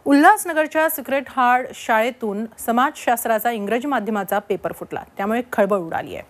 उल्हासनगरच्या secret heart शाळेतून समाजशास्त्राचा इंग्रजी माध्यमाचा पेपर फुटला, त्यामुळे खळबळ उडाली आहे।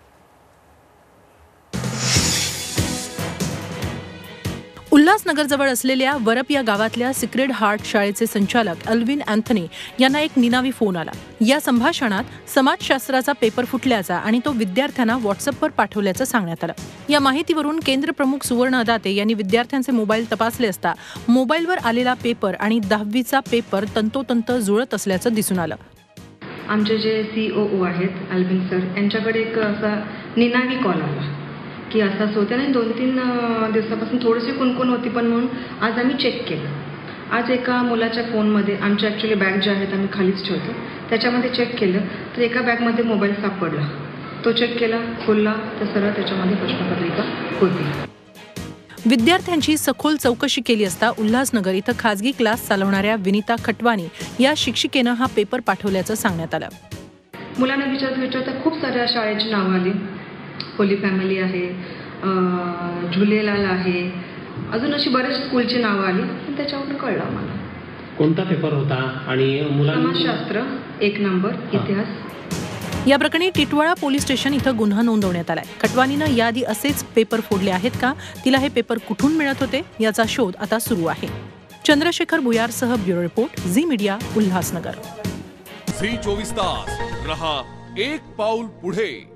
उल्हासनगरजवळ असलेल्या वरप या गावातल्या सिक्रेट हार्ट शाळेचे संचालक अल्विन अँथनी यांना एक निनावी फोन आला। या संभाषणात समाजशास्त्राचा पेपर फुटल्याचा आणि तो विद्यार्थ्यांना व्हॉट्सअपवर पाठवल्याचं सांगण्यात आलं। या माहितीवरून केंद्र प्रमुख सुवर्ण अदाते यांनी विद्यार्थ्यांचे मोबाईल तपासले असता मोबाईलवर आलेला पेपर आणि 10वीचा पेपर तंतोतंत जुळत असल्याचं दिसून आलं। आमचे जे COO आहेत अल्विन सर यांच्याकडे एक असा निनावी कॉल आला की असं होतं नाही, 2-3 दिवसापासून थोडीशी कुणकुण होती, पण म्हणून आज आम्ही चेक केलं। आज एका मुलाच्या फोनमध्ये आमच्या ॲक्च्युली बॅग ज्या आहेत आम्ही खालीच ठेवतो, त्याच्यामध्ये चेक केलं तर एका बॅगमध्ये मोबाईल सापडला। तो चेक केला, खोलला तर सरळ त्याच्यामध्ये प्रश्नपत्रिका होती। विद्यार्थ्यांची सखोल चौकशी केली असता उल्हासनगर इथं खाजगी क्लास चालवणाऱ्या विनीता खटवानी या शिक्षिकेनं हा पेपर पाठवल्याचं सांगण्यात आलं। मुलांना विचारता खूप साऱ्या शाळेची नावं आली, होली फॅमिली आहे, झुलेलाल आहे, अजून अशी बरेच स्कूलची नावं आली, पण त्याच्यावरून कळलं आम्हाला कोणता पेपर होता आणि समाजशास्त्र 1 नंबर, इतिहास। या प्रकरणी टिटवाळा पोलीस स्टेशन इथं गुन्हा नोंदवण्यात आलाय। खटवानीनं याआधी असेच पेपर फोडले आहेत का, तिला हे पेपर कुठून मिळत होते याचा शोध आता सुरू आहे। चंद्रशेखर भुयारसह bureau report, Zee media, Ulhasnagar. Zee 24 तास रहा एक पाऊल पुढे।